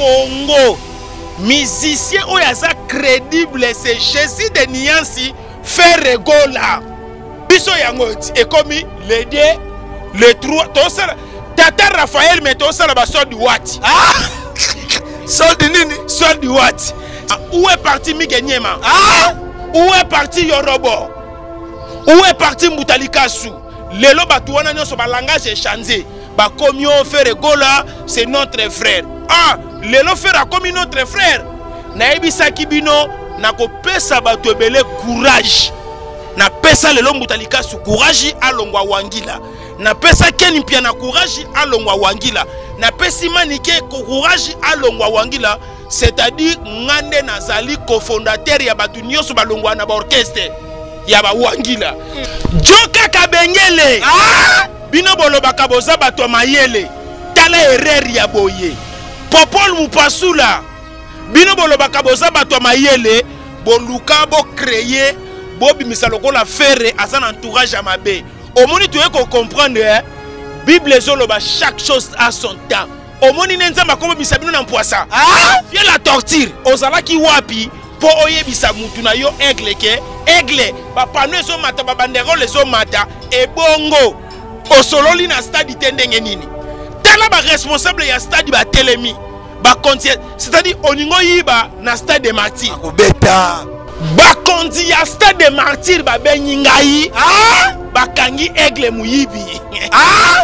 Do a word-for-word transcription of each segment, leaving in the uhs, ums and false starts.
Congo musicien oyo aza crédible c'est Jésus de Niansi Frère Gola biso yango et comme les deux les trois tosala Tata Raphaël mais tosala ba sol du Wati ah sol du nini sol du Wati où est parti Mikenyema ah où est parti Yorobo où est parti Moutalikasu lelo batu wana nyoso ba langage échangé ba komi o Frère Gola c'est notre frère ah lelo frère comme notre frère na ebisaki bino na ko pesa batu ebele courage na pesa lelo Moutalikasu courage alongwa wangila na pesa Ken pia na courage alongwa wangila na pesi manike courage alongwa wangila c'est-à-dire ngande nazali cofondateur ya batu nyoso balongwa na ba orchestre ya ba wangila Joka Kabengele ah bino bolobaka boza bato mayele tala erreur ya boye Popol Mupasula bino bolobaka boza bato mayele boluka bo créer bo bimisa lokola faire azan entourage à mabe omoni tu ko comprendre hein? Bible zoloba chaque chose a son temps omoni nenzamba ko bimisa bino na mpoisa ah via la torture ozalaki wapi po oyebisa mutu na yo aigle ke aigle ba pano ezo mata ba bandero lezo mata e bongo osololi na stade tendenge nini tala ba responsable ya stade ba telemi ba konti c'est-à-dire oningo yiba na stade de martyrs obeta ba konti ya stade de martyrs ba benyingai ah ba kangi aigle muyibi ah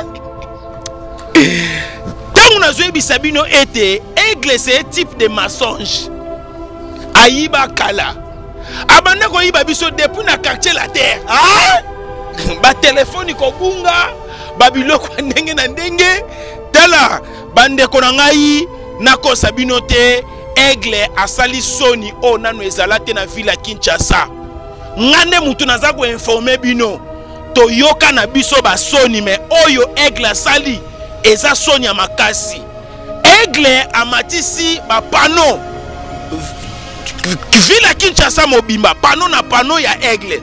tangu na zoebi sabino ete aigle c'est type de mensonge ayiba kala abanda ko yiba biso depuis na quartier la terre ah ba téléphone ko bunga ba biloko ndenge na ndenge tala bande ko ngai na ko sabino te aigle asali soni o nanu ezalate na ville Kinshasa ngande mutu naza ko informer bino to yoka na biso ba soni me oyo aigle asali eza soni ya makasi aigle amatisi ba pano ville Kinshasa mobimba pano na pano ya aigle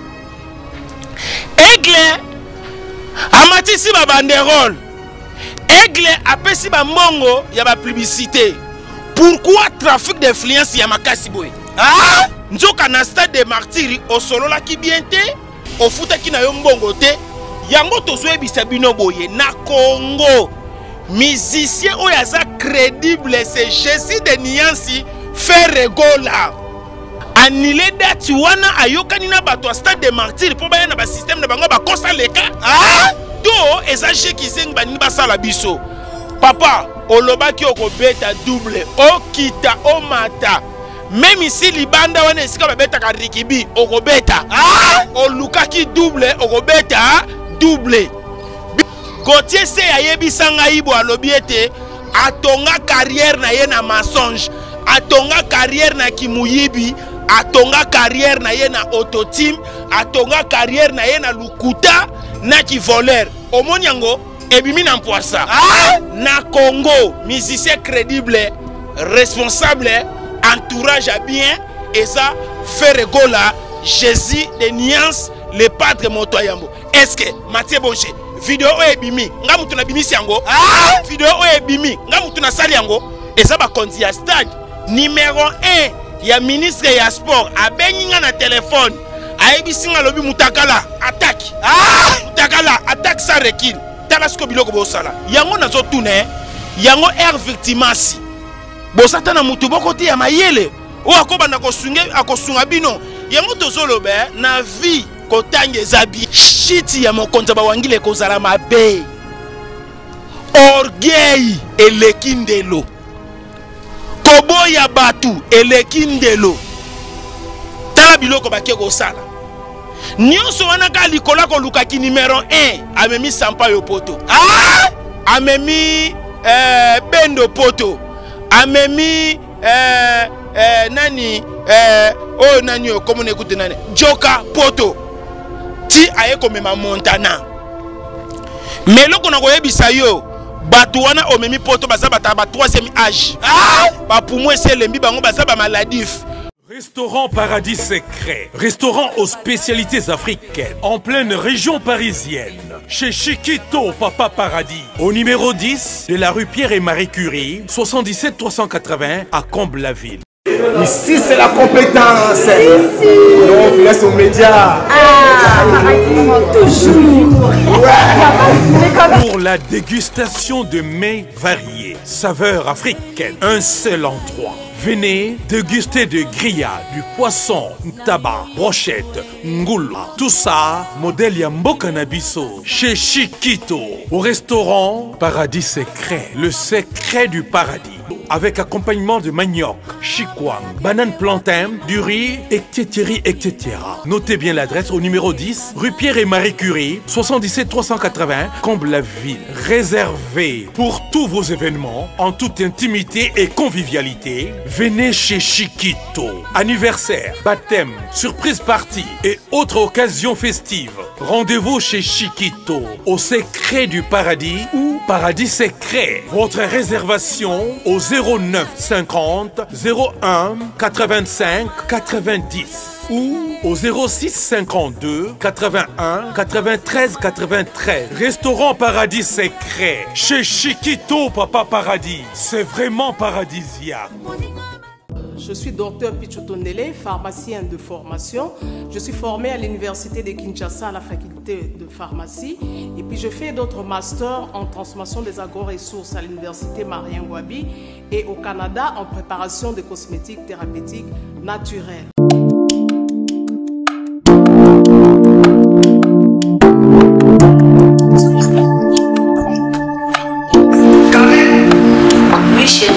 aigle amatisi ba banderole aigle apesi ba mongo ya ba publicité pourquoi trafic d'influence ya makasi boy ah nzoka na stade de martyrs osolola ki bien te ofuta ki na yo mbongo te yango tozoebisa bino boye na Congo musicien oyo aza crédible c'est Jésus de Niansi Frère Gola annulé date wana ayokani na bato stade de martyrs po ba na ba système na bango ba kosa leka ah to ezaje kizeng bani basala biso papa olobaki okobeta double okita omata même ici libanda wana esika babeta ka rikibi okobeta ah olukaki double okobeta double Gauthier se ayebisa ngai bo alobi ete atonga carrière na ye na mensonge atonga carrière na kimuyibi atonga carrière na ye na autotime atonga carrière na ye na lukuta na ki voleur omoni yango ebimi na mpoisa ah! Na Congo musicien crédible responsable entourage à bien et ça Frère Gola Jésus de Niansi le padre Motoyambo est-ce que Mathieu Bonche vidéo ebimi nga mutu na bimisi yango ah! Vidéo ebimi nga mutu na sali yango et ça ba konti ya stade numéro un ya ministre ya sport abenginga na téléphone ayebisinga lobi mutakala attaque ah mutakala attaque sans recul tala sko biloko bosala yango nazo tune yango air victimasi bosata na mutu bokoti ya mayele o akobanda kosunge akosunga bino yango tozolobe na vie kotange zabi shiti ya mokonza bawangile kozala mabe orgueil elekindelo koboya batu elekindelo tala biloko bakie kosala nyonso wana ka likola ko lukaki numéro un amemi sampa yo poto ah amemi euh, bendo poto amemi euh, euh, nani euh, oh nani yo comme on écoute nani Joka poto ti aye komema Montana mais loko na koyebisa yo batu wana omemi poto baza bata ba troisième âge ah ba poumon c'est lembi bango baza ba maladif Restaurant Paradis Secret, restaurant aux spécialités africaines, en pleine région parisienne, chez Chiquito Papa Paradis, au numéro dix de la rue Pierre et Marie Curie, soixante-dix-sept trois cent quatre-vingts à Comble-la-Ville. Ici c'est la compétence. Ici. Donc laisse aux médias. Ah, toujours. Ouais. Pour la dégustation de mets variés, saveurs africaines, un seul endroit. Venez déguster de grillades, du poisson, tabac, brochette, ngoula. Tout ça, modèle Yamboka Nabiso, chez Chiquito, au restaurant Paradis Secret, le secret du paradis. Avec accompagnement de manioc, chikwang, banane plantain, du riz, et cetera, et cetera. Notez bien l'adresse au numéro dix, rue Pierre et Marie Curie, soixante-dix-sept trois cent quatre-vingts, Comble-la-Ville. Réservé pour tous vos événements, en toute intimité et convivialité. Venez chez Chiquito. Anniversaire, baptême, surprise party et autres occasions festives. Rendez-vous chez Chiquito, au secret du paradis ou Paradis Secret. Votre réservation au zéro neuf cinquante zéro un quatre-vingt-cinq quatre-vingt-dix ou au zéro six cinquante-deux quatre-vingt-un quatre-vingt-treize quatre-vingt-treize. Restaurant Paradis Secret, chez Chiquito Papa Paradis. C'est vraiment paradisiaque. Je suis docteur Pichotondele, pharmacien de formation. Je suis formé à l'université de Kinshasa à la faculté de pharmacie. Et puis je fais d'autres masters en transformation des agro-ressources à l'université Marien-Ngouabi et au Canada en préparation de cosmétiques thérapeutiques naturelles. Oui, chérie.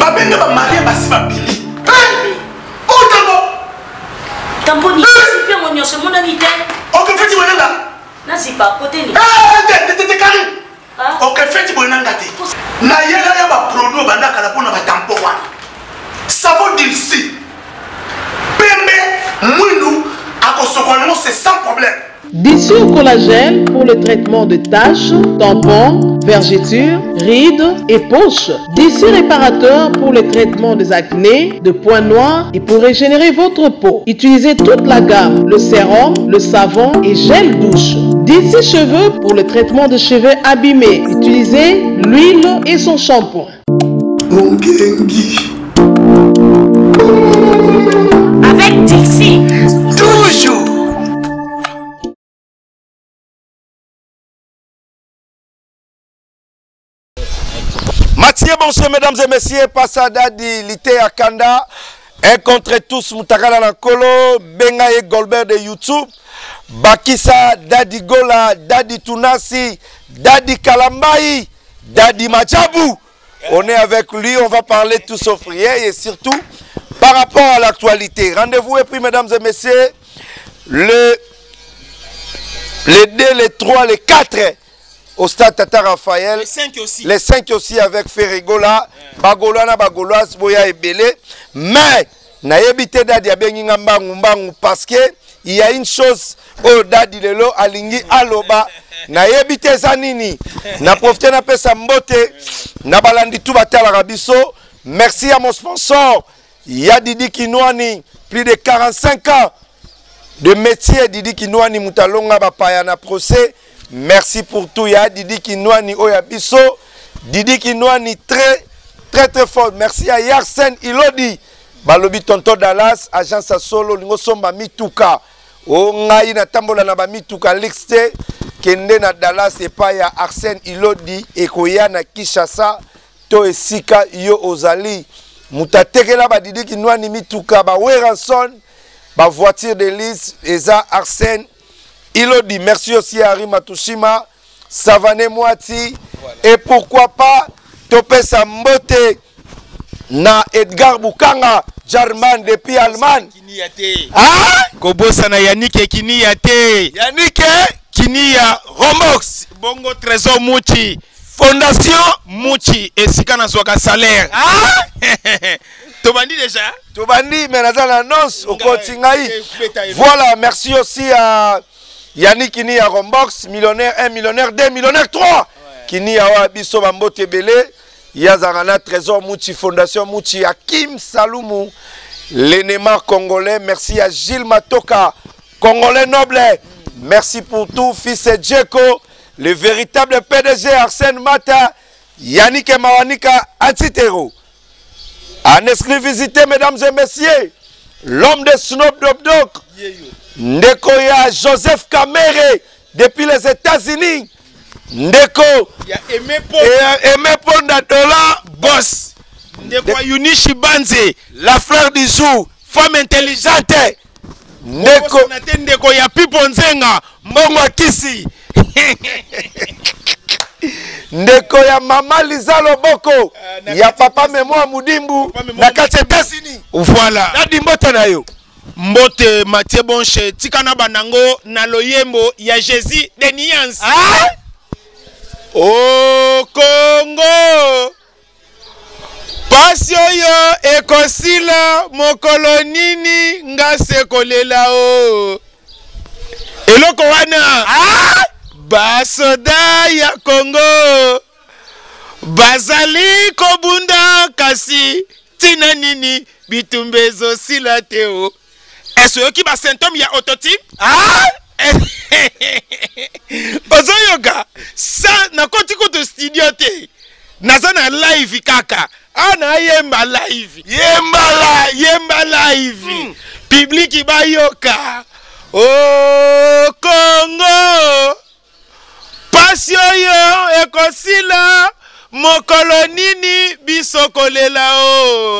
Tamponi, c'est bien mon nom, c'est mon ami. Ok, fais-tu bonheur là? Non, c'est pas côté. Ah, t'es t'es carré. Ok, fais-tu bonheur là? Na yéga y'a ba produit banda kala pona ba tampo wana. Savon d'ici. Pembe, mounou, à Kosokono, c'est sans problème. Dissure collagène pour le traitement de taches, tampons, vergetures, rides et poches. Dissure réparateur pour le traitement des acnés, de points noirs et pour régénérer votre peau. Utilisez toute la gamme, le sérum, le savon et gel douche. Dissure cheveux pour le traitement de cheveux abîmés. Utilisez l'huile et son shampoing. Avec Dixie. Toujours. Mathieu, bonsoir mesdames et messieurs, Passada di Lité Akanda, un contre tous, Moutakala Nankolo, Bengaye Golbert de YouTube, Bakissa, Dadi Gola, Dadi Tunasi, Dadi Kalambaï, Dadi Majabu. On est avec lui, on va parler tous aux frières et surtout par rapport à l'actualité. Rendez-vous et puis mesdames et messieurs, le, les deux, les trois, les quatre. Au stade Tata Raphaël, les cinq aussi, les cinq aussi avec Ferrigola, yeah. Bagola na Bagolas, Boya et Belé. Mais, na yebite dadi abengi mbangu mbangu parce que il y a une chose au dadi lelo alingi aloba na yebite zanini na profiter na pesa mbote na balandi tout batala rabiso. Merci à mon sponsor, ya Didi Kinwani, plus de quarante-cinq ans de métier. Didi Kinwani Moutalonga bapaya na procès. Merci pour tout, ya Didi Kinwani Oyabiso, Didi Kinwani très très très fort. Merci à Yarsen Ilodi, Balobi Tonto Dallas, agence à solo, Lingo Somba Mituka, O Ngai na Tambola na ba Mituka Lixte, Kende na Dallas et pas ya Arsène Ilodi, Ekoya na Kishasa, To Esika Yo Ozali, Mutatekela ba Didi Kinwani Mituka, ba Weranson, ba voiture de liste, Eza Arsène Ilodi. Merci aussi à Harry Matushima, Savane Moati, voilà. Et pourquoi pas Topé Sambote na Edgar Bukanga, German depuis Allemagne. Ah Kobosa na Yannick Kiniyate. Yannick Kinia Romox. Bongo Trésor Mouchi. Fondation Mouchi et Sikana Swaka salaire. Ah Tobandi déjà. Tobandi, mais dans l'annonce au Kotingaï. Voilà, merci aussi à Yannick Kini à Rombox, millionnaire un, millionnaire deux, millionnaire trois. Kini à Wabiso Bambote Belé, Yazarana Trésor Mouchi, Fondation Mouchi, Hakim Saloumou, l'élément congolais. Merci à Gilles Matoka, Congolais noble. Merci pour tout, fils Djeko, le véritable P D G Arsène Mata, Yannick Mawanika Antitero. En exclusivité, mesdames et messieurs, l'homme de Snoop Dogg, Ndekoya Joseph Kamere, depuis les États-Unis. Ndeko, il y a Aimé Ponda Dola, boss. Ndeko Yunishi Banze, la fleur du jour, femme intelligente. Ndeko, Ndeko ya Pipo Nzenga, Mbongo Kisi. Ndeko ya Mama Liza Loboko, uh, ya Papa Memoa Mudimbu, na kati États-Unis. Voilà. Nadi mbote na yo. Mbote Mathieu Bonche, Tikana Banango, na loyembo ya Jésus de Niance. Ah? Au Congo, pasi oyo ekosila mokolo nini nga sekolela o. Eloko wana ah? Basoda ya Congo bazali kobunda kasi tina nini bitumbezo sila teo. Est-ce yoki ba symptôme ya autotune? Ah? Ozo yoga sa na koti koto studio te naza na live kaka ana yemba live yemba la yemba live hmm. Public ba yoka o Congo pasi oyo ekosila mokolo nini bisokolela o.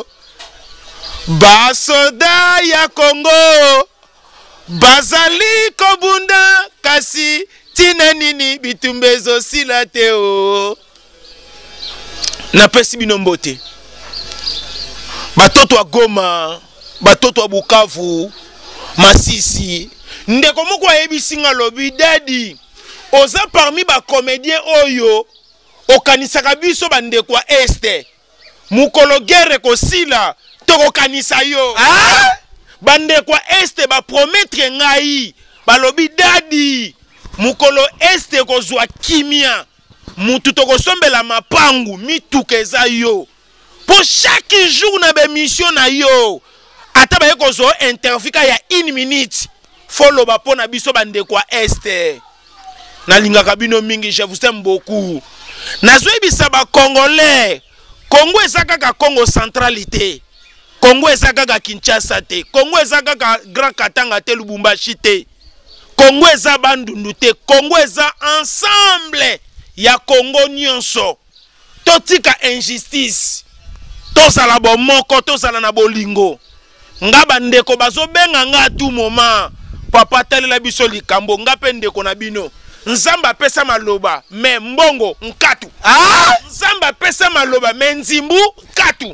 Basoda ya Congo bazali kobunda kasi tina nini bitumbezo sila teo. Na pesi bino mbote batoto wa Goma, batoto wa Bukavu, Masisi. Ndeko moko ayebisinga lobi dadi oza parmi ba comédien oyo okanisaka biso bandeko wa este mukolo guerre kosila tokokanisa yo. Ah? Bande kwa este ba promettre ngai balobi dadi mukolo este kozwa kimia mutu tokosombela mapangu mitukeza yo pour chaque jour na be mission na yo ata ba kozwa interview ya une minute follow ba pona biso bande kwa este na lingaka bino mingi. Je vous aime beaucoup. Nazwe bisa ba congolais Congo ezaka Congo centralité, Congo ezaka Kinshasa te, Congo ezaka Grand Katanga te, Lubumbashi te, Congo eza bandundu te, Congo eza ensemble ya Congo nyonso. Totika injustice, tozala bomoko, tozala na bolingo. Nga bandeko bazo benga nga tout moment, papa talela biso likambo, nga pe ndeko na bino. Nzamba pesa maloba, me mbongo nkatu. Ah! Nzamba pesa maloba, me nzimbu katu.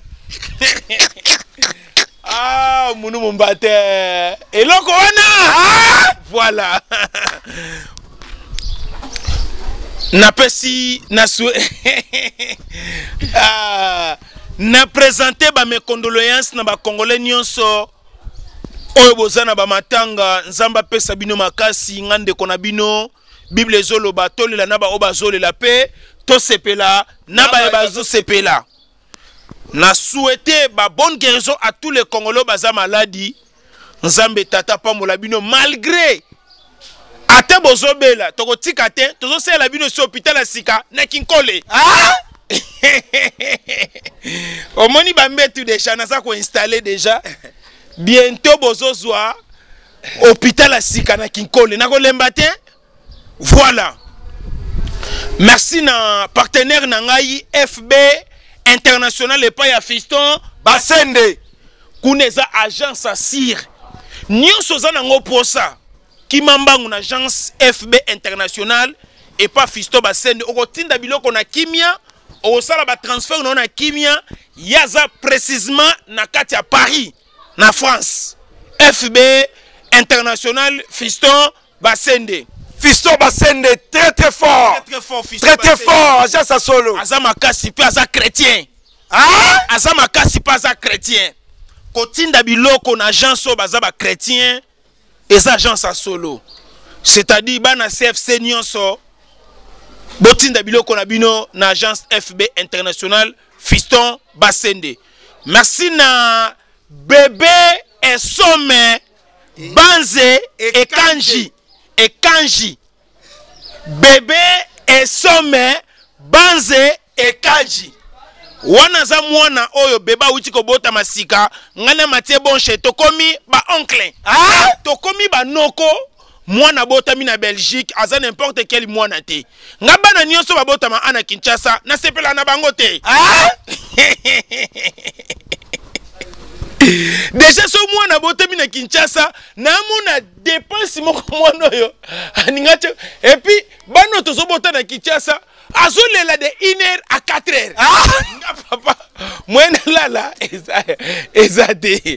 Ah, munu mumbate. Eloko wana. Ah! Voilà. Na pesi na sou. Ah, na présenter ba mes condoléances na ba congolais nyonso. Oyo bozana ba matanga, nzamba pesa bino makasi ngande kona bino. Bible zolo ba tolela na ba obazole la paix, to sepela na ba ebazo sepela. Na souhaité ba bonne guérison à tous les Congolais baza maladi. Nzambe tata pa molabino malgré ate bozobela toko tika te tozo sela bino so hôpital à sika na kinkole. Ah! Omoni ba mbetu déjà na sa ko installer déjà. Bientôt bozozwa hôpital à sika na kinkole na ko lemba te. Voilà. Merci na partenaire nangai F B International et pas ya Fiston Basende. Kuneza agence à Sir. Nyonso za nango posa. Kimambangu na agence F B International et pas Fiston Basende. Okotinda biloko na kimia, okosala ba transfert na kimia, yaza précisément na kati ya Paris, na France. F B International Fiston Basende. Fiston Basende très très fort. Très très fort Fiston. Très très fort, agence à solo. Azama kasi pe aza chrétien. Ah? Azama kasi pe aza chrétien. Kotinda biloko na agence o bazaba chrétien et agence à solo. C'est-à-dire bana C F C nyonso botinda biloko na bino na agence F B International Fiston Basende. Merci na bébé et somme banze et kanji et kanji bébé et somme banze et kanji wana za mwana oyo beba uti ko bota masika ngana matie bonche tokomi ba oncle ah tokomi ba noko mwana bota mi na Belgique aza n'importe quel mwana te ngaba na nyonso ba bota ma ana Kinshasa na sepela na bango te ah déjà so mwana bota mi na Kinshasa na mona dépense moko mwana yo aningacho et puis bano to so bota na Kinshasa azolela de une heure à quatre heures ah nga papa mwena lala eza eza de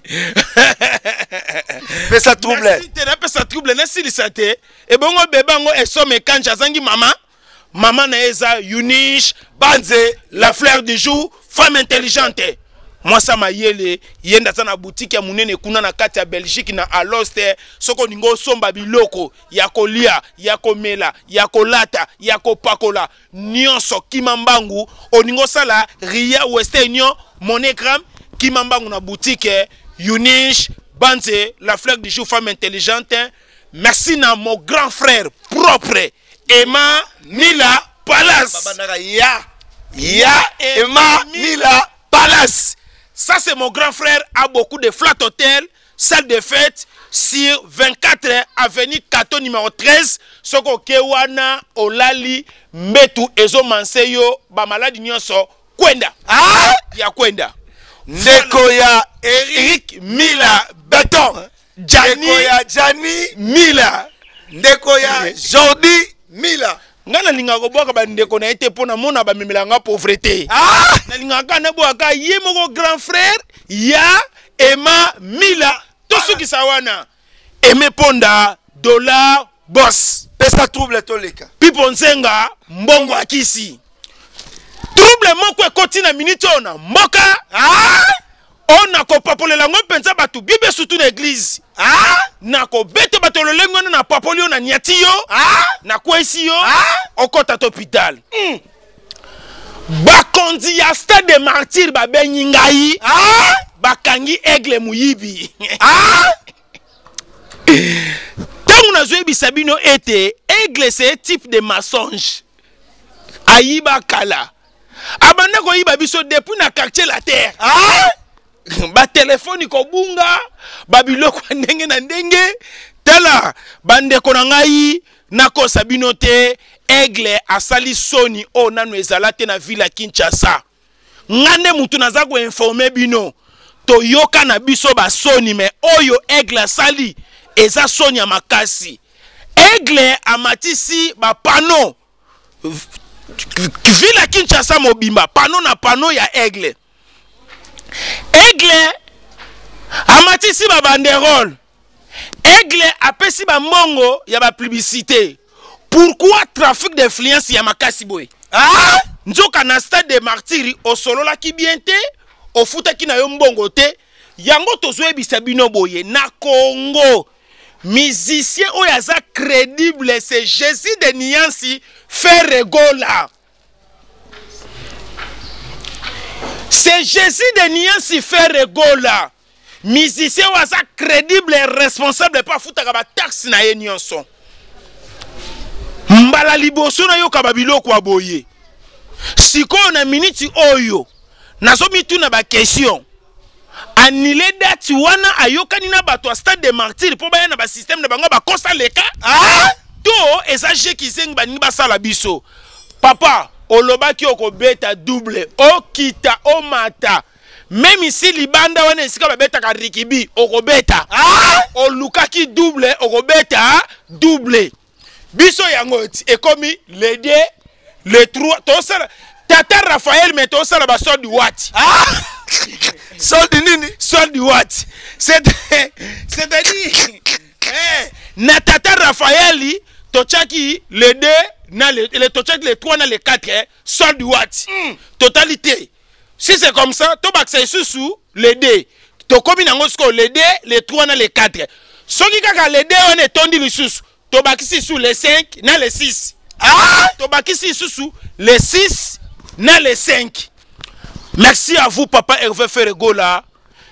pesa trouble te na pesa trouble na sili sate e bongo bebango esome kanja zangi mama mama na eza Eunice Banze la fleur du jour femme intelligente moi ça ma yele yenda sana boutique ya munene kuna na kati ya Belgique na Aloste soko ningo somba biloko ya kolia ya komela ya kolata ya kopakola nyonso kimambangu oningo sala Ria Western Union Monogram kimambangu na boutique Eunice Banze la fleur du jour femme intelligente. Merci na mon grand frère propre Emma Mila Palace ya ya Emma Mila Palace. Ça c'est mon grand frère, a beaucoup de flat hôtel, salle de fête sur vingt-quatre avenue Kato numéro treize. Soko Kewana Olali Mbetu Ezo Manseyo ba maladi nyonso kwenda. Ah ya kwenda. Ndeko ya Eric Mila Beton. Jani ya Jani Mila. Ndeko ya Jordi Mila. Ngana linga ko boka ba ndeko na ete pona mona ba mimelanga pauvreté. Ah na linga kana boka ye moko grand frère ya Emma Mila tosuki sawana Aimé Ponda dollar boss pesa trouble toleka pipo nzenga mbongo akisi trouble moko ekoti na minute ona mboka ah ona ko papolela ngo penza batu bibe surtout na église ah na ko bete bato lolengo na papolio na niatio ah na kwesi yo ah okota to hôpital mm. Bakondi ya stade de martyr ba benyi ngai ah bakangi aigle muyibi ah tangu na zoebi sabino ete aigle c'est type de mensonge ayiba kala abanda ko yiba biso depuis na quartier la terre ah ba téléphone ko bunga ba biloko ndenge na ndenge tala bande ko na ngai nako sabino te aigle asali soni o nanu ezalate na ville Kinshasa ngande mutu naza ko informer bino to yoka na biso ba soni me oyo aigle asali eza soni ya makasi aigle amatisi ba pano ville Kinshasa mobimba pano na pano ya aigle aigle amatisi ba banderole aigle apesi ba mongo ya ba publicité. Pourquoi trafic d'influence ya makasi boy ah nzoka na stade de martyrs o solo la ki bien te o futa ki na yo mbongo te yango tozo ebisa bino boye na Congo musicien oyaza crédible c'est Jésus de Niansi Ferregola. C'est Jésus de Niansi Ferregola. Musicien oyaza crédible et responsable pas futa ka ba taxe na ye nyonso. Mbala liboso na yo kababilo kwa boye. Siko na minute oyo. Nazo mitu na ba question. Anile date wana ayokani na bato stade de martyr po ba na ba système na bango ba kosa leka. Ah! To esaje kizeng ba ni ba sala biso. Papa, olobaki okobeta double, okita omata. Même ici libanda wana esika ba beta ka rikibi okobeta. Ah! Olukaki double, okobeta double. Biso yangoti ekomi le deux le trois to sala Tata Raphaël mais to sala ba sol du wat ah sol du nini sol du wat c'est c'est-à-dire eh na Tata Raphaël to chaki le deux na le le to chaki le trois na le quatre eh, sol du wat mm. Totalité si c'est comme ça to bakse susu le deux to komi nango sko le deux le trois na le quatre soki kaka le deux on est tondi le susu Tobakisi sous les cinq, na les six. Ah! Tobakisi sous les six, na les cinq. Merci à vous, Papa Hervé Ferregola.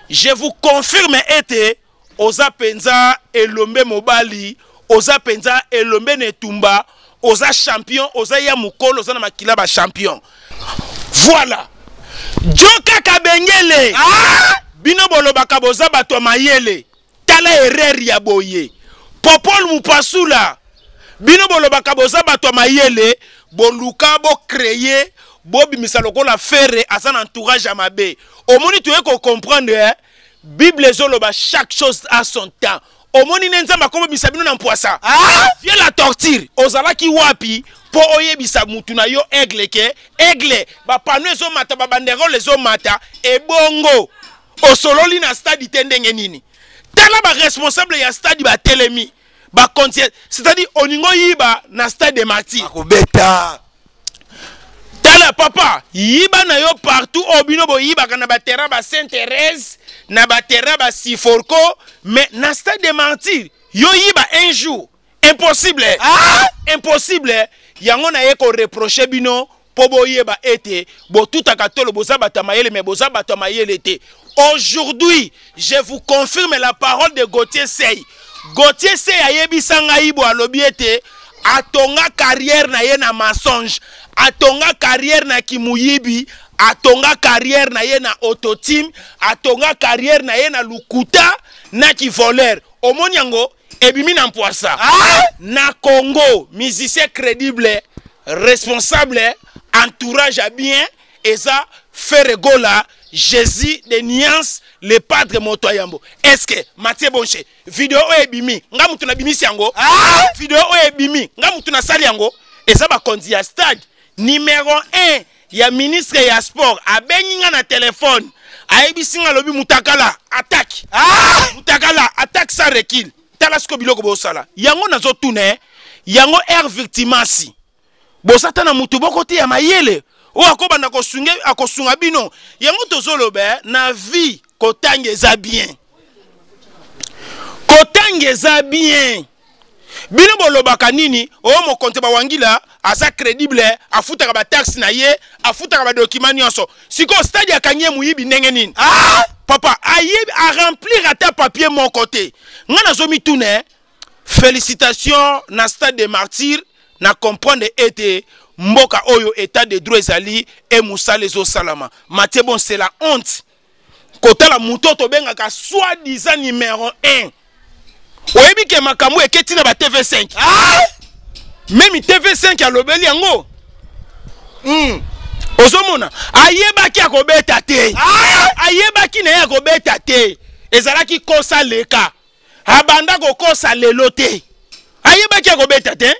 je vous confirme ete oza penza elombe mobali oza penza elombe netumba oza champion oza ya mukolo oza na makila ba champion. Voilà. Joka kabengele. Ah! Bino bolobaka boza bato mayele. Tala erreur ya boye. Popol Mupasula. Bino bolobaka boza bato mayele. Boluka bo créer. Bobi misaloko la faire à son entourage à mabe. Au moni tu ko comprendre hein? Bible zoloba chaque chose à son temps. Au moni nenza makobo bisabino na mpoisa. Ah! Viens la torture. Ozala ki wapi. Po oye bisa mutu na yo aigle ke aigle ba pano ezo mata ba bandero lezo mata e bongo osololi na stade tendenge nini tala ba responsable ya stade ba telemi ba concert c'est-à-dire oningo yiba na stade de martyrs ko beta tala papa yiba na yo partout obino bo yiba kana ba terrain ba Sainte-Thérèse na ba terrain ba Siforco mais na stade de martyrs yo yiba un jour impossible. Ah! Impossible. Yango na ye ko reprocher bino po boyeba ete bo tout akatolo boza batamayele mais boza batamayele te. Aujourd'hui, je vous confirme la parole de Gauthier Sey. Gauthier Sey ayebi sanga ibo alobi ete atonga carrière na ye na mensonge, atonga carrière na kimuyibi, atonga carrière na ye na autotime, atonga carrière na ye na lukuta na ki voleur. Omoni yango ebimi na mpoisa. Ah! Na Congo, musicien crédible, responsable, entourage à bien, et ça, faire gola, Jésus de Niance, le padre Motoyambo. Est-ce que, Mathieu Bonche, vidéo ebimi, nga mutu na bimi siango, ah! Vidéo ebimi, nga mutu na sali yango, et ça va conduire à stade, numéro un, ya ministre ya sport, a benginga na téléphone, a ebisinga lobi mutakala, attaque, ah! Mutakala, attaque sans recul. Talasko biloko bosala yango nazo tune yango er victimasi bosata na mutu bokoti ya mayele o akobanda kosunge akosunga bino yango tozolobe na vie kotangeza bien kotangeza bien bino bolobaka nini o mo konte ba wangila asa crédible afutaka ba taxe na ye afutaka ba document nyonso siko stade ya kanye muyibi ndenge nini. Ah! Papa, aïe à remplir à ta papier mon côté. Ngana zomi tourne. Félicitations na stade de martyrs na comprendre été mboka oyo état de droit ezali et Moussa les o salama. Mathieu bon c'est la honte. Kota la mutoto benga ka soi-disant numéro un. Oyebi ke makambo eketi na ba T V cinq. Ah! Même T V cinq a lobeli yango. Hmm. Ozomona ayebaki akobeta te. Ayebaki na akobeta te. Ezalaki kosa leka. Abanda ko kosa lelo te. Ayebaki akobeta te.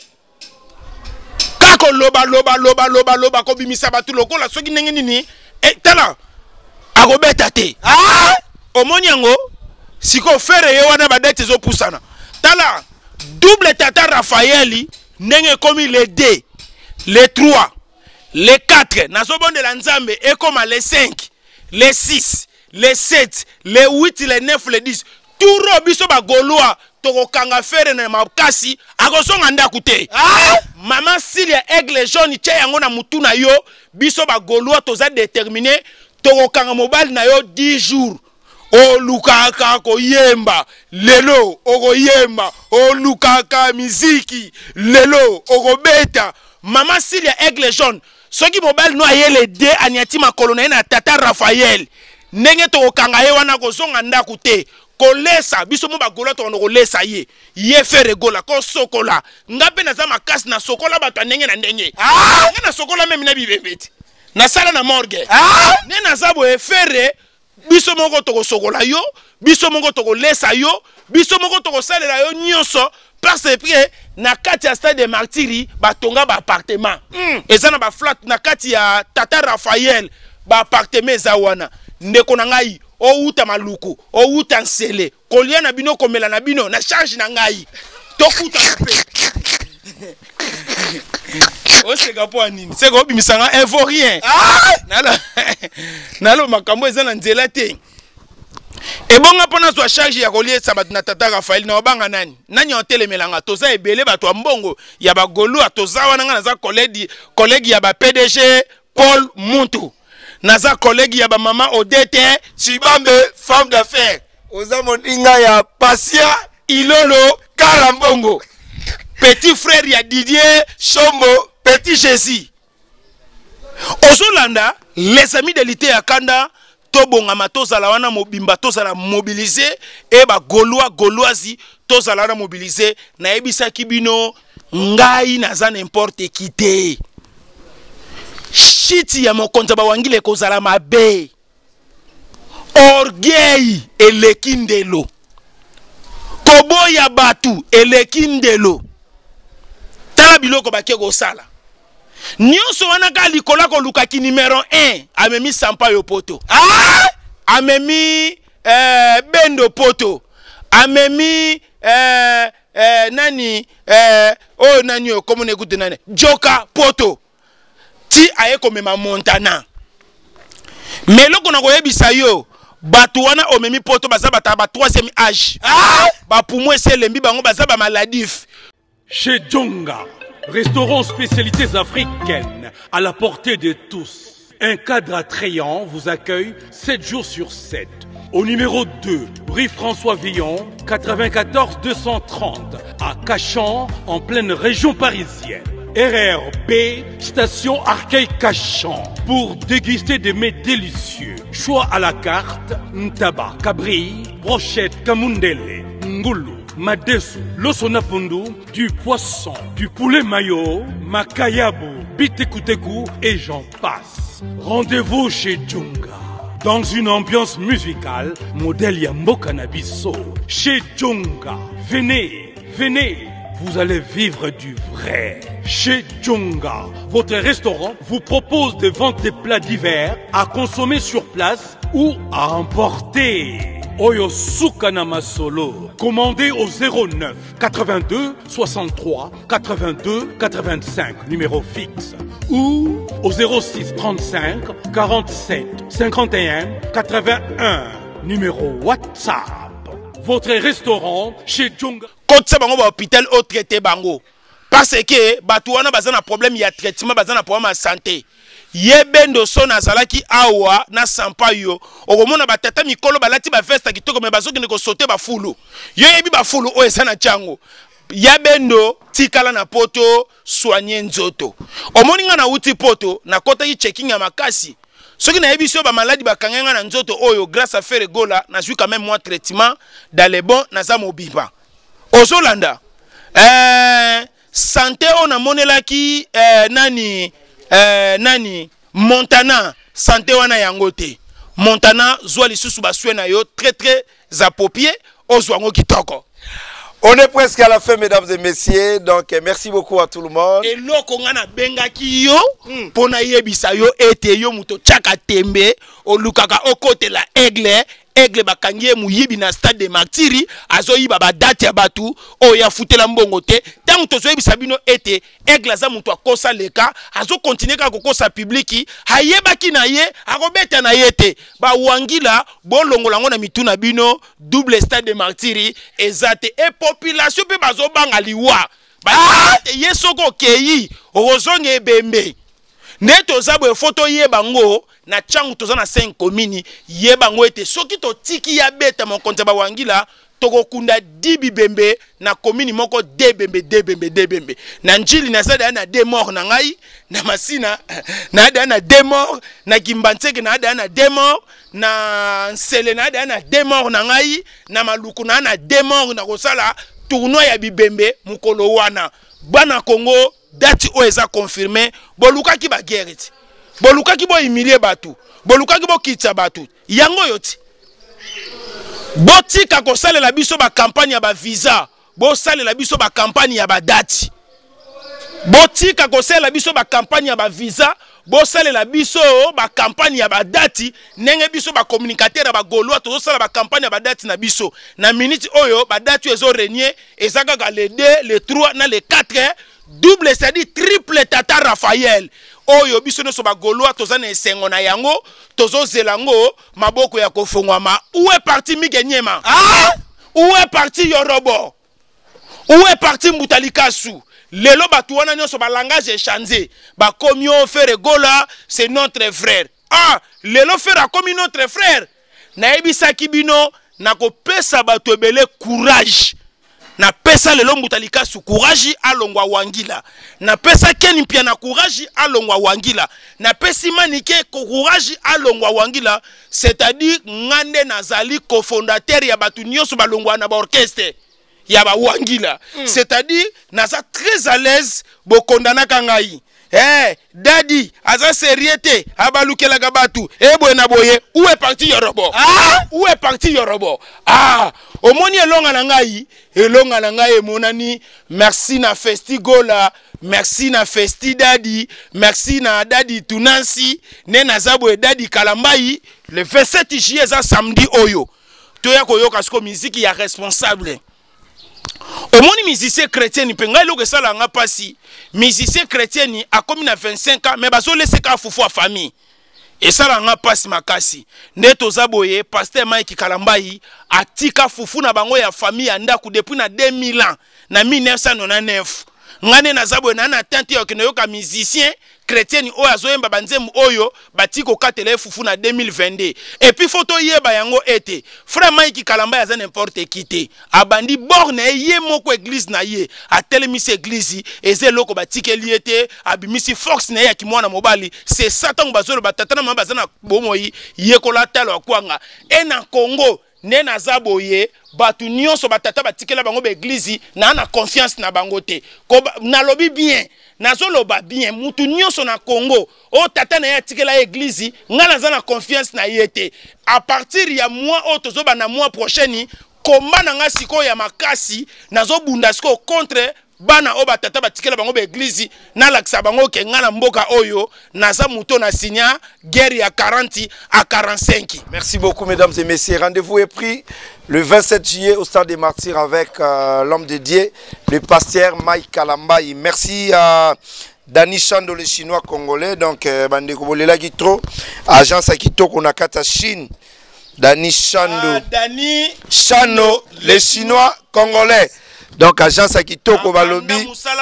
Kako loba loba loba loba loba ko bimisa batu lokola soki ndenge nini e tala akobeta te. Ah! Omoni yango siko fere ye wana badete zo pusana. Tala double tata Raphaël ndenge komi le deux, le trois, les quatre, nasobon de la Nzambe, et comme les cinq, les six, les sept, les huit, les neuf, les dix. Tout robiso ba goloa, toko kanga fere na makasi, akosonga ndakute. Ah! Maman Silia aigle jaune, tche yango na mutu na yo, biso ba goloa toza déterminé, toko kanga mobile na yo dix jours. O lukaka ko yemba, lelo, oko yemba, o lukaka miziki, lelo, oko beta. Maman Silia aigle jaune. Soki mobile no ayele de anyati makolo na tata Raphaël. Nenge to kanga ye wana ko zonga ndaku te. Ko lesa biso mo bagolo to ko lesa ye. Ye fere gola ko sokola. Ngape na za makasi na sokola bato ndenge na ndenge. Ah, na sokola meme na bibembeti. Na sala na morgue. Ah, ne na zabo e fere biso moko to ko sokola yo, biso moko to ko lesa yo, biso moko to ko salela yo nyonso. Parce que na kati ya stade de martyrs batonga ba appartement. Mm. Eza na ba flat na kati ya tata Raphaël ba appartement za wana. Ndeko na ngai o uta maluku, o uta nsele. Kolia na bino komela na bino na charge na ngai. Tokuta pe. O seka po nini? Seka obi misanga info rien. Ah! Nalo nalo makambo eza na nzela te. Et bon, on a besoin charge ya relier sabat na tata Raphaël na obanga nani nani otele melanga toza ebele bato mbongo ya ba golu atoza wana nga za collègue collègue ya ba P D G Paul Muntu naza collègue ya ba maman Odete Chibambe femme d'affaires oza moninga ya Pasia Ilolo Karambongo petit frère ya Didier Shombo Petit Jésus Ozolanda les amis de l'ité ya Kanda tobongama tozala wana mobimba tozala mobiliser e ba gaulois gauloisi tozala wana mobiliser na yebisaki bino ngai naza n'importe qui te shiti ya mokonza bawangile kozala mabe orgueil eleki ndelo koboya batu eleki ndelo tala biloko bakie kosala nyonso wana ka likola kolukaki numéro un amemi sampa yo poto ah amemi euh, bendo poto amemi euh, euh, nani euh, oh nani yo comment écoute nani joka poto ti aye komema Montana mais loko na koyebisa yo batu wana omemi poto baza bata ba troisième âge ah ba poumon c'est lembi bango baza ba maladif chez Djonga. Restaurant spécialités africaines à la portée de tous. Un cadre attrayant vous accueille sept jours sur sept. Au numéro deux, rue François Villon, quatre-vingt-quatorze deux cent trente, à Cachan, en pleine région parisienne. R R B, station Arcueil-Cachan, pour déguster des mets délicieux. Choix à la carte, ntaba, cabri, brochette, kamundele, ngoulou, madesu, losonapundu, du poisson, du poulet mayo, makayabu, bitekuteku et j'en passe. Rendez-vous chez Djonga. Dans une ambiance musicale, modèle Yambo Cannabiso. Chez Djonga. Venez, venez. Vous allez vivre du vrai. Chez Djonga, votre restaurant vous propose de vendre des plats divers à consommer sur place ou à emporter. Oyo Sukana Masolo. Commandez au zéro neuf quatre-vingt-deux soixante-trois quatre-vingt-deux quatre-vingt-cinq, numéro fixe. Ou au zéro six trente-cinq quarante-sept cinquante et un quatre-vingt-un, numéro WhatsApp. Votre restaurant chez Djonga. Quand ça bango ba hôpital au traité bango parce que batu wana bazana problème ya traitement bazana problème de santé yebendo so nazalaki awa na sampa yo okomona batata mikolo balati ba veste kitoko me bazoki ne ko sauter ba fulu yo yebi ba fulu o esana chango yabendo tikala na poto soigner nzoto omoninga na uti poto na kota yi checking ya makasi soki na yebi so ba maladie bakanganga na nzoto oyo grâce à faire gola na suis quand même moi traitement dans les bons na za mobiba Ozolanda euh, santé on a monelaki euh, nani euh, nani Montana santé wana yangote Montana zwa lisusu baswe na yo très très apopié ozwango kitoko. On est presque à la fin, mesdames et messieurs, donc merci beaucoup à tout le monde. Et loko ngana bengaki yo mm. pona yebisa yo ete yo muto chaka tembe o lukaka okote la aigle aigle bakangie muyibi na stade de Martiri azo yiba ba date ya batu o ya futela mbongo te tango tozo yebisa bino ete aigle za muto akosa leka azo continuer ka kokosa publiki hayebaki na ye akobeta na yete ba wangila bolongola ngo na mituna bino double stade de Martiri ezate e population pe bazo banga liwa ba yesoko keyi ozonge bembe neto zabo photo ye bango na changu toza na cinq communes ye bango ete soki to tiki ya beta mon konta ba wangila toko kunda dibi bembe na commune moko de bembe de bembe de bembe na njili na sada na de mort na ngai na masina na da na de mort na gimbantseke na da na de mort na nsele na da na de mort na ngai na maluku na na de mort na kosala tournoi ya bibembe mukolo wana bana Congo date o eza confirmé boluka ki ba guerre ti boluka ki bo humilier batu boluka ki bo kitsa batu yango yoti botika ko sale la biso ba campagne ya ba visa bo sale la biso ba campagne ya ba date botika ko sale la biso ba campagne ya ba visa bo sale la biso ba campagne ya ba date nenge biso ba communicateur ba gaulois to sala ba campagne ya ba date na biso na minute oyo ba date ezo régner ezaka ga le deux le trois na le quatre double c'est-à-dire triple tata Raphaël oyo biso no so ba gaulois toza na esengo na yango tozo zelango maboko ya kofongwama où est parti Mikenyema ah où est parti Yorobo où est parti Mbutalikasu lelo batu wana nyoso ba langage échangé ba komio faire gola c'est notre frère ah lelo faire comme notre frère nayebisaki bino nakopesa bato ebele courage na pesa lelo mutalika su courage alongwa wangila na pesa keni pia na courage alongwa wangila na pesi manike courage alongwa wangila, c'est-à-dire ngande nazali cofondateur ya batu nyonso balongwa na ba orchestre ya ba wangila, mm. c'est-à-dire naza très à l'aise bokondana kangai. Eh, daddy, aza seriété, abalukela gabatu, eh boye boye, où est parti Yorobo? Ah, où est parti Yorobo? Ah, omoni elonga na ngai, elonga na ngai monani, merci na festi gola, merci na festi daddy, merci na daddy Tunansi, ne nazabo e daddy Kalambai, le vingt-sept juillet za samedi oyo. Toya koyoka sko musique ya responsable. Au monde musicien chrétien ni penga lo que ça la nga pasi musicien chrétien ni a comme na vingt-cinq ans mais bazo laisser ka fufu a famille et ça la nga pasi makasi neto zaboye pasteur Mike Kalambai atika fufu na bango ya famille anda ku depuis na deux mille ans na mille neuf cent quatre-vingt-dix-neuf ngane na zaboye na na tante yo kino yoka musicien chrétien o azoyemba banzemu oyo batiko katele fufu na deux mille vingt-deux et puis photo yeba yango ete frère Mike Kalamba ya za n'importe qui te abandi borne ye moko église na ye atelemisi église eze loko batike liete abimisi force na ya kimwana mobali c'est satan bazolo batatana mabazana bomoyi ye kolatalo akwanga et na Congo ne nazaboye batu nyonso batata batikela bango ba église na na confiance na bango te ko na lobi bien nazoloba bien mutu nyonso na Congo o tata na ya tikela église ngana za na confiance na yete à partir ya mois o tozoba na mois prochain komba na nga siko ya makasi nazobunda siko contre bana o batata batikela bango ba église na laksa bango ke ngana mboka oyo naza muto na signa guerre ya quarante à quarante-cinq. Merci beaucoup mesdames et messieurs. Rendez-vous est pris le vingt-sept juillet au Stade des Martyrs avec euh, l'homme de Dieu, le pasteur Mike Kalambai. Merci à Dani Chando, le chinois congolais. Donc, Bande Kobolela Gitro, agence à Kitoko Nakata Chine. Dani Chando. Ah, Dani Chando, le chinois congolais. Donc, agence à Kitoko Balobi.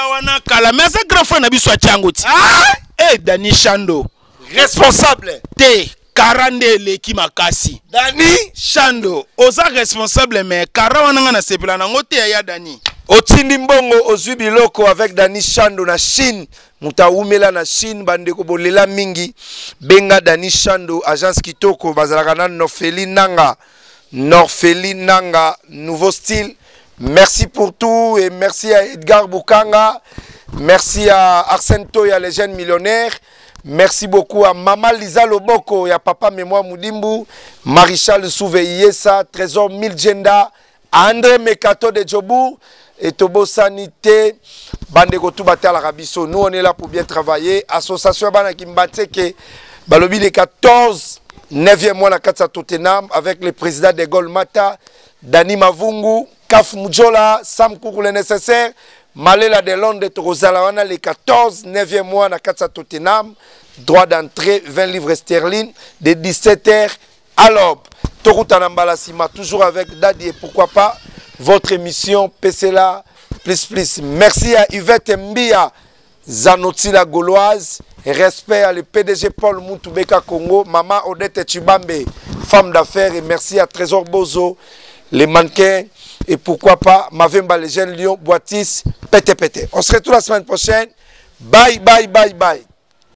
Ah, eh, Dani Chando. Responsable. T. Karande leki makasi. Dani Chando. Oza responsable mais karawana na sepela na ngote ya Dani. Otindi mbongo ozwi biloko avec Dani Chando na Chine. Muta umela na Chine bandeko bolela mingi. Benga Dani Chando agence Kitoko bazalaka na Norfeli Nanga. Norfeli Nanga nouveau style. Merci pour tout et merci à Edgar Bukanga. Merci à Arsène Toya les jeunes millionnaires. Merci beaucoup à Maman Lisa Loboko, et à Papa Mémoire Moudimbu, Marichal Souveyesa, Trésor Miljenda, André Mekato de Djobou et Tobo Sanité, Bandeko Toubata l'Arabiso. Nous on est là pour bien travailler. Association Bana Kimbateke, Balobi les quatorze, neuvième mois la Katsa Tottenham avec le président de Gol Mata, Dani Mavungu, Kaf Mudjola, Sam Koukou le nécessaire. Malela de Londres, Rosalawana, les quatorze, neuvième mois, na Katsa Tottenham, droit d'entrée, vingt livres sterling, de dix-sept heures à l'aube. Toroutanambala Sima, toujours avec Daddy et pourquoi pas, votre émission P C L A, plus plus. Merci à Yvette Mbia, Zanoti la Gauloise, respect à le P D G Paul Moutubeka Congo, Maman Odette Chibambe, femme d'affaires, et merci à Trésor Bozo, les mannequins. Et pourquoi pas, Mavemba, les jeunes Lyon, Boitis, pété pété. On se retrouve la semaine prochaine. Bye, bye, bye, bye.